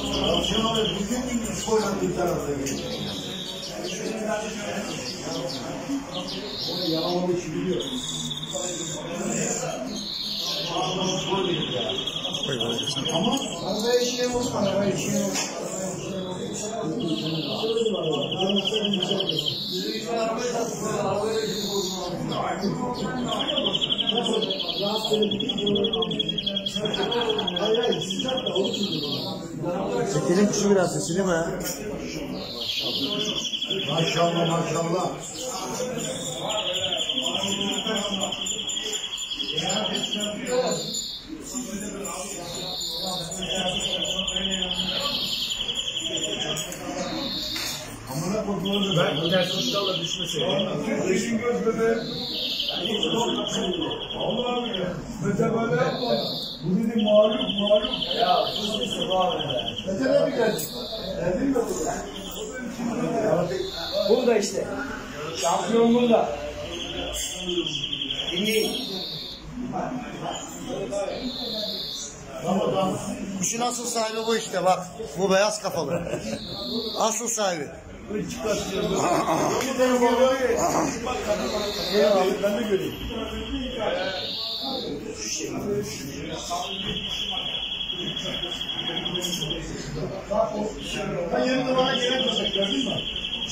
Şimdi bütün sporla bir tarafta geliyor. O yalamalı işi biliyor. Ama arabaya işleyen olsun, arabaya işleyen olsun. Çekelim kuşu biraz sesini mi? Maşallah maşallah. Amına koyduğunu ben ters uçlarla düşmeseydim. Türkçe'nin göz bebeği. Allah'ım ya. Mete böyle yapma. Bu dedi mağlup. Ya sus abi. Mete ne bir geldi? Geldin mi burada? Burada işte. Şampiyon burada. Dinleyin. Tamam. Kuşun asıl sahibi bu işte bak. Bu beyaz kafalı. Asıl sahibi. Ben de göreyim. Ben yerinde bana gelen köpek gördün mü?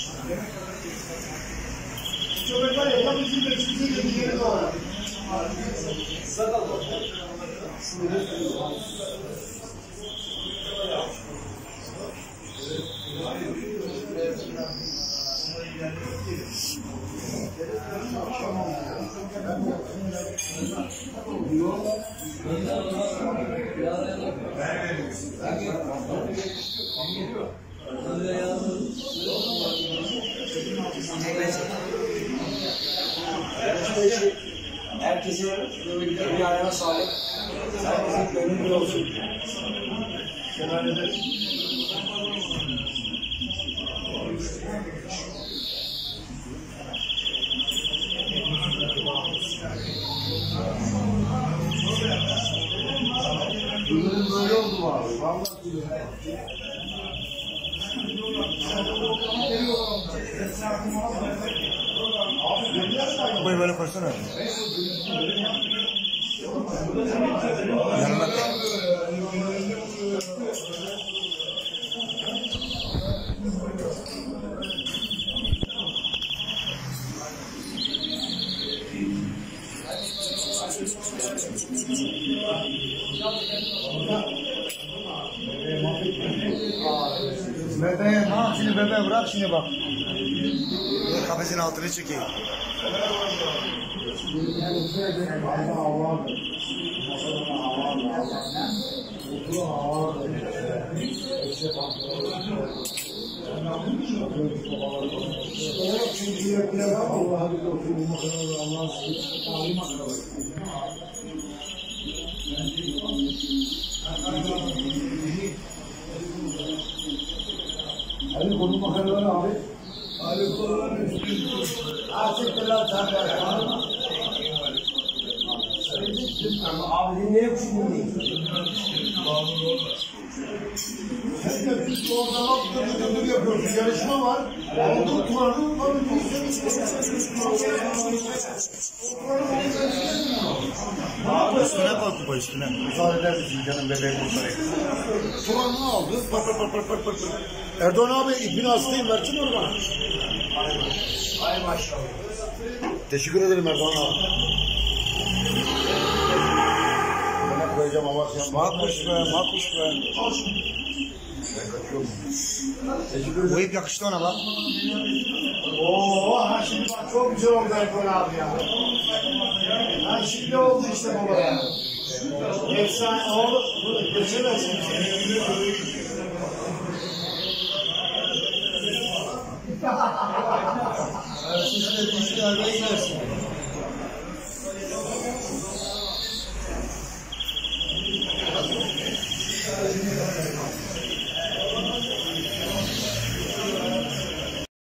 Köpek var ya, ya bizim de sizin de bir yeri de var. Herkese bir ayağına sağlık. Herkesin gönlünde olsun. Şelale'de. Bunların böyle oldu mu abi? Vallahi Burayı böyle koysana. Yanına. Bebeğe, ha şimdi bebeğe bırak şimdi bak. Kafesin altını çekeyim. Ali konu makarnaları abi. Ali konuların üstü. Artıklar tabii. Abi dinleye kuşun dinleyin. Sen de biz o zaman döndür yapıyoruz. Yarışma var. Oldu tuvarın Üstüne koy kupa üstüne. Müsaade eder misin canım bebeğim kurtarayım. tuvarını aldı. Pır. Erdoğan abi ipini hastayım. Versene onu bana. Ay maşallah. Teşekkür ederim Erdoğan abi. Ben koyacağım ama sen Makbuş be. Bu ip yakıştı ona bak. Oo, ha şimdi bak çok güzel oldu Erdoğan abi ya. Ha şimdi oldu işte baba ya. Efsane oldu. Geçemezsin. Siz de bir işlerle inersin.